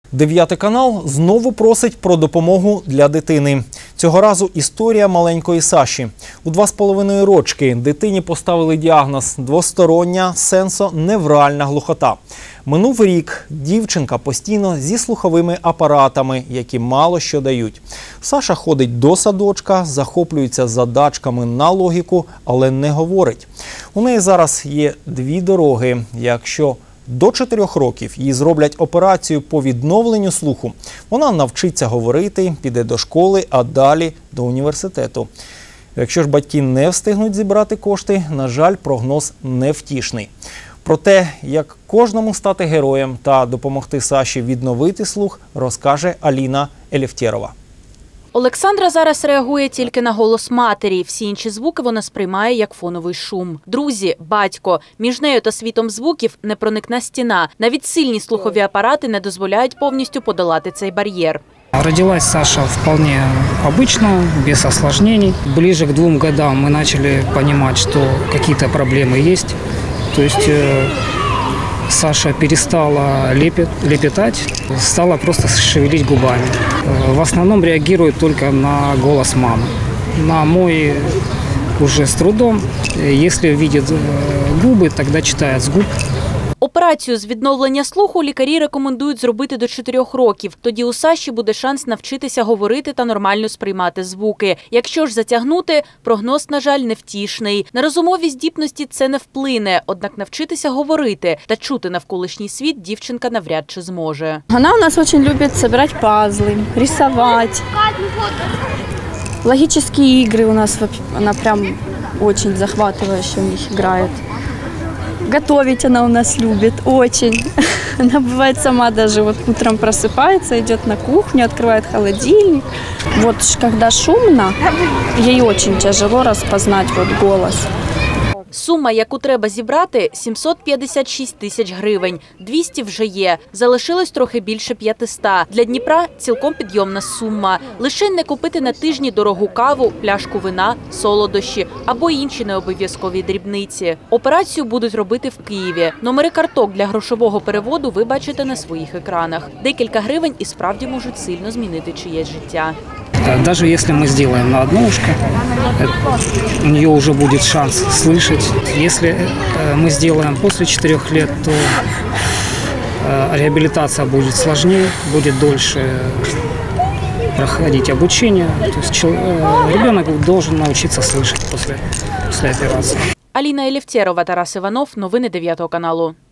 9 канал знову просить про допомогу для дитини. Цього разу історія маленької Саші. У 2,5 рочки дитині поставили діагноз – двостороння сенсоневральна глухота. Минув рік, дівчинка постійно зі слуховими апаратами, які мало що дають. Саша ходить до садочка, захоплюється задачками на логіку, але не говорить. У неї зараз є 2 дороги. Якщо до 4 років їй зроблять операцію по відновленню слуху, вона навчиться говорити, піде до школи, а далі до університету. Якщо ж батьки не встигнуть зібрати кошти, на жаль, прогноз невтішний. Про те, як кожному стати героєм та допомогти Саші відновити слух, розкаже Аліна Елефтєрова. Олександра зараз реагує тільки на голос матері. Всі інші звуки вона сприймає як фоновий шум. Друзі, батько. Між нею та світом звуків непроникна стіна. Навіть сильні слухові апарати не дозволяють повністю подолати цей бар'єр. Родилась Саша вполне обычно, без осложнений. Ближе к 2 годам мы начали понимать, что какие-то проблемы есть. То есть Саша перестала лепетать, стала просто шевелить губами. В основном реагирует только на голос мамы. На мой уже с трудом. Если видит губы, тогда читает с губ. Операцію з відновлення слуху лікарі рекомендують зробити до 4 років. Тоді у Саші буде шанс навчитися говорити та нормально сприймати звуки. Якщо ж затягнути, прогноз, на жаль, невтішний. На розумові здібності це не вплине, однак навчитися говорити та чути навколишній світ дівчинка навряд чи зможе. Вона у нас дуже любить збирати пазли, рисувати. Логические игры у нас, она прям очень захватывающе в них играет. Готовить она у нас любит, очень. Она бывает сама даже вот утром просыпается, идет на кухню, открывает холодильник. Вот когда шумно, ей очень тяжело распознать вот голос. Сума, яку треба зібрати – 756 тисяч гривень. 200 вже є. Залишилось трохи більше 500. Для Дніпра – цілком підйомна сума. Лише не купити на тижні дорогу каву, пляшку вина, солодощі або інші необов'язкові дрібниці. Операцію будуть робити в Києві. Номери карток для грошового переводу ви бачите на своїх екранах. Декілька гривень і справді можуть сильно змінити чиєсь життя. Даже если мы сделаем на одно ушко, у нее уже будет шанс слышать. Если мы сделаем после 4 лет, то реабилитация будет сложнее, будет дольше проходить обучение. То есть ребенок должен научиться слышать после операции. Аліна Елефтєрова, Тарас Іванов. Новини 9 каналу.